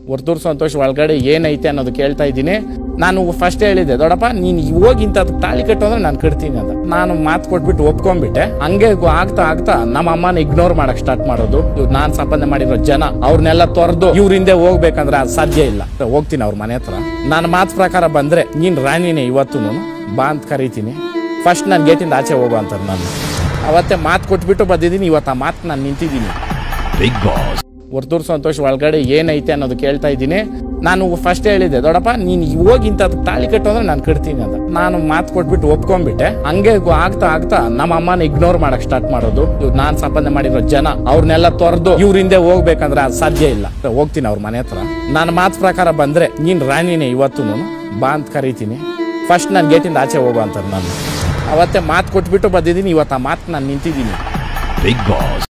ವರ್ತೂರ್ ಸಂತೋಷ್ ಒಳಗಡೆ ಏನೈತೆ ಅನ್ನೋದು ಕೇಳ್ತಾ ಇದ್ದೀನಿ. ನಾನು ಫಸ್ಟ್ ಹೇಳಿದ್ದೆ, ದೊಡ್ಡಪ್ಪ ನೀನು ಹೋಗಿಂತ ತಾಳಿ ಕಟ್ಟು ಅಂದ್ರೆ ನಾನು ಕಟ್ತೀನಿ ಅಂತ. ನಾನು ಮಾತು ಕೊಟ್ಬಿಟ್ಟು ಒಪ್ಕೊಂಡ್ಬಿಟ್ಟೆ. ಹಂಗೆ ಆಗ್ತಾ ಆಗ್ತಾ ನಮ್ಮ ಅಮ್ಮನ ಇಗ್ನೋರ್ ಮಾಡಕ್ ಸ್ಟಾರ್ಟ್ ಮಾಡೋದು. ನಾನ್ ಸಂಪಾದನೆ ಮಾಡಿರೋ ಜನ ಅವ್ರನ್ನೆಲ್ಲ ತೊರೆದು ಇವ್ರ ಹಿಂದೆ ಹೋಗ್ಬೇಕಂದ್ರೆ ಅದು ಸಾಧ್ಯ ಇಲ್ಲ. ಹೋಗ್ತೀನಿ ಅವ್ರ ಮನೆ ಹತ್ರ. ನನ್ನ ಮಾತು ಪ್ರಕಾರ ಬಂದ್ರೆ ನೀನ್ ರಾಣಿನೇ ಇವತ್ತು ಬಾ ಅಂತ ಕರೀತೀನಿ. ಫಸ್ಟ್ ನಾನು ಗೇಟಿಂದ ಆಚೆ ಹೋಗೋ ಅಂತಾರೆ. ನಾನು ಅವತ್ತೇ ಮಾತು ಕೊಟ್ಬಿಟ್ಟು ಬಂದಿದ್ದೀನಿ. ಇವತ್ತು ಆ ಮಾತು ನಾನು ನಿಂತಿದ್ದೀನಿ. ಬಿಗ್ ಬಾಸ್ ವರ್ತೂರ್ ಸಂತೋಷ್ ಒಳಗಡೆ ಏನೈತೆ ಅನ್ನೋದು ಕೇಳ್ತಾ ಇದ್ದೀನಿ. ನಾನು ಫಸ್ಟ್ ಹೇಳಿದ್ದೆ, ದೊಡ್ಡಪ್ಪ ನೀನು ಹೋಗಿಂತ ತಾಳಿ ಕಟ್ಟು ಅಂದ್ರೆ ನಾನು ಕಟ್ತೀನಿ ಅಂತ. ನಾನು ಮಾತು ಕೊಟ್ಬಿಟ್ಟು ಒಪ್ಕೊಂಡ್ಬಿಟ್ಟೆ. ಹಂಗೆ ಆಗ್ತಾ ಆಗ್ತಾ ನಮ್ಮ ಅಮ್ಮನ ಇಗ್ನೋರ್ ಮಾಡಕ್ ಸ್ಟಾರ್ಟ್ ಮಾಡೋದು. ನಾನ್ ಸಂಪಾದನೆ ಮಾಡಿರೋ ಜನ ಅವ್ರನ್ನೆಲ್ಲ ತೊರೆದು ಇವ್ರ ಹಿಂದೆ ಹೋಗ್ಬೇಕಂದ್ರೆ ಅದು ಸಾಧ್ಯ ಇಲ್ಲ. ಹೋಗ್ತೀನಿ ಅವ್ರ ಮನೆ ಹತ್ರ. ನನ್ನ ಮಾತು ಪ್ರಕಾರ ಬಂದ್ರೆ ನೀನ್ ರಾಣಿನೇ ಇವತ್ತು ಬಾ ಅಂತ ಕರೀತೀನಿ. ಫಸ್ಟ್ ನಾನು ಗೇಟಿಂದ ಆಚೆ ಹೋಗೋ ಅಂತಾರೆ. ನಾನು ಅವತ್ತೇ ಮಾತು ಕೊಟ್ಬಿಟ್ಟು ಬಂದಿದ್ದೀನಿ. ಇವತ್ತು ಆ ಮಾತು ನಾನು ನಿಂತಿದ್ದೀನಿ. Big boss.